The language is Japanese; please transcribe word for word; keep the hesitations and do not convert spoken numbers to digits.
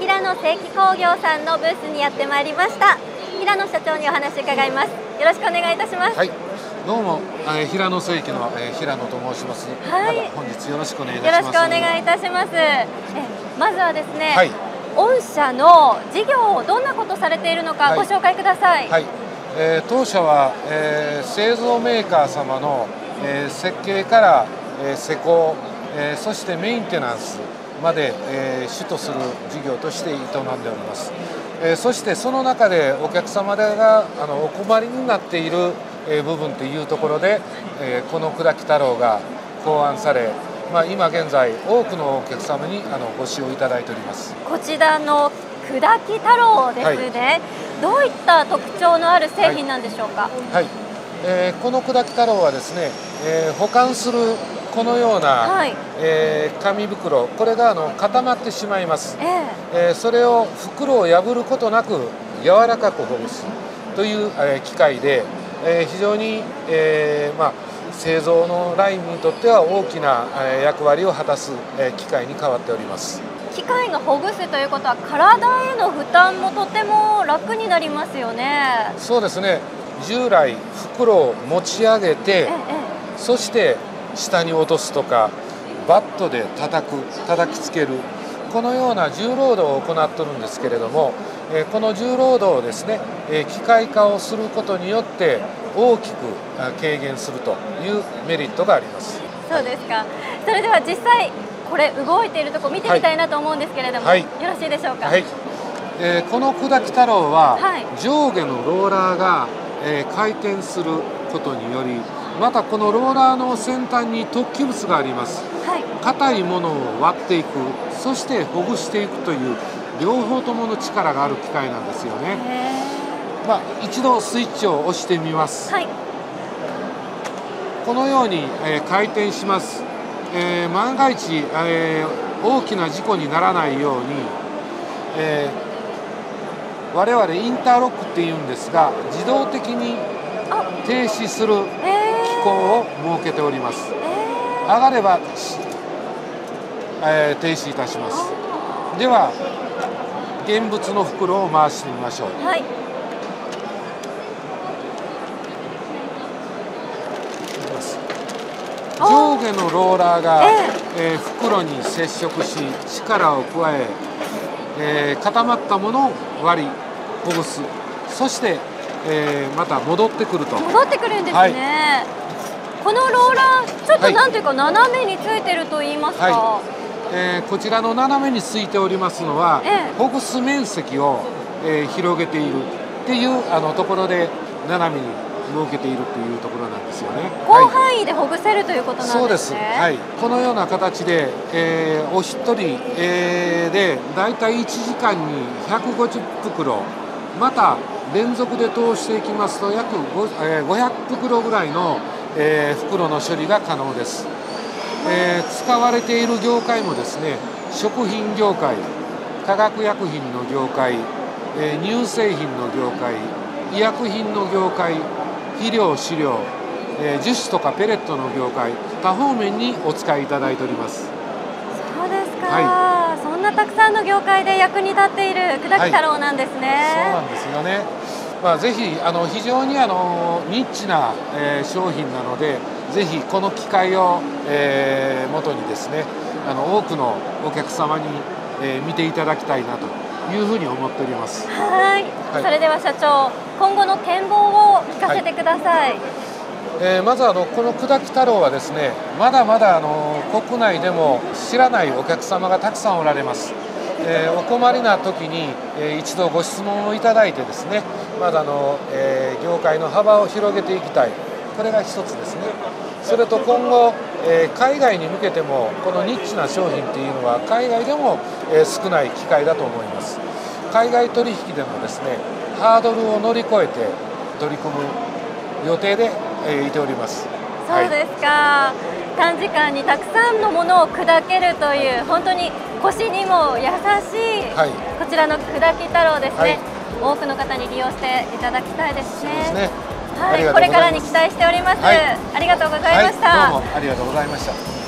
平野正規工業さんのブースにやってまいりました。平野社長にお話伺います。よろしくお願いいたします。 はい、どうも、えー、平野正規の、えー、平野と申します。はい、本日よろしくお願いいたします。 よろしくお願いいたします。えまずはですね、はい、御社の事業をどんなことされているのか、はい、ご紹介ください。 はい、えー、当社は、えー、製造メーカー様の、えー、設計から、えー、施工、えー、そしてメンテナンスまで、えー、主とする事業として営んでおります。えー、そしてその中でお客様があのお困りになっている、えー、部分というところで、えー、この砕き太郎が考案され、まあ、今現在多くのお客様にあのご使用いただいております。 こちらの砕き太郎ですね、はい、どういった特徴のある製品なんでしょうか。はい、 はい、えー、この砕き太郎はですね、えー、保管するこのような、はい、えー、紙袋、これがあの固まってしまいます。えーえー、それを袋を破ることなく柔らかくほぐすという、えー、機械で、えー、非常に、えーまあ、製造のラインにとっては大きな、えー、役割を果たす、えー、機械に変わっております。 機械がほぐすということは体への負担もとても楽になりますよね。 そうですね。従来袋を持ち上げて、ええ、そして下に落とすとかバットで叩く叩きつけるこのような重労働を行っているんですけれども、えこの重労働をですね、え機械化をすることによって大きく軽減するというメリットがあります。 そうですか。それでは実際これ動いているところ見てみたいなと思うんですけれども、はい、よろしいでしょうか。はい、 えー、この砕き太郎は、はい、上下のローラーが、えー、回転することにより、またこのローラーの先端に突起物があります。硬、はい、いものを割っていく、そしてほぐしていくという両方ともの力がある機械なんですよね。まあ、一度スイッチを押してみます。はい、このように、えー、回転します。えー、万が一、えー、大きな事故にならないように、えー、我々インターロックっていうんですが、自動的に停止する機構を設けております。えー、上がれば、えー、停止いたします。では現物の袋を回してみましょう。はい、上下のローラーが、えーえー、袋に接触し力を加ええー、固まったものを割りほぐす、そして、えー、また戻ってくると戻ってくるんですね。はい、このローラーちょっとなんというか斜めについてると言いますか、はい、 えー、こちらの斜めについておりますのは、えー、ほぐす面積を、えー、広げているっていうあのところで斜めに設けているというところなんですよね。 広範囲でほぐせるということなんですね。そうです。 はい。このような形で、えー、お一人、えー、でだいたいいちじかんにひゃくごじゅっ袋、また連続で通していきますと約ごひゃく袋ぐらいの、えー、袋の処理が可能です。えー、使われている業界もですね、食品業界、化学薬品の業界、えー、乳製品の業界、医薬品の業界、肥料、飼料、えー、樹脂とかペレットの業界、多方面にお使いいただいております。 そうですか、はい、そんなたくさんの業界で役に立っている砕き太郎なんですね。はい、 そうなんですよね。まあ、ぜひあの非常にあのニッチな、えー、商品なので、ぜひこの機会を、えー、元にですね、あの多くのお客様に、えー、見ていただきたいなというふうに思っております。 はい、はい、それでは社長、今後の展望を聞かせてください。はい、 えー、まずあのこの砕き太郎はですね、まだまだあの国内でも知らないお客様がたくさんおられます。えー、お困りな時に、えー、一度ご質問をいただいてですね、まだあの、えー、業界の幅を広げていきたい、これが一つですね。それと今後、えー、海外に向けてもこのニッチな商品っていうのは海外でも、えー、少ない機会だと思います。海外取引でもですね、ハードルを乗り越えて取り組む予定で、えー、いております。 そうですか、はい、短時間にたくさんのものを砕けるという本当に腰にも優しい、はい、こちらの砕き太郎ですね、はい、多くの方に利用していただきたいですね。そうですね、はい、これからに期待しております。はい、ありがとうございました。 はい、どうもありがとうございました。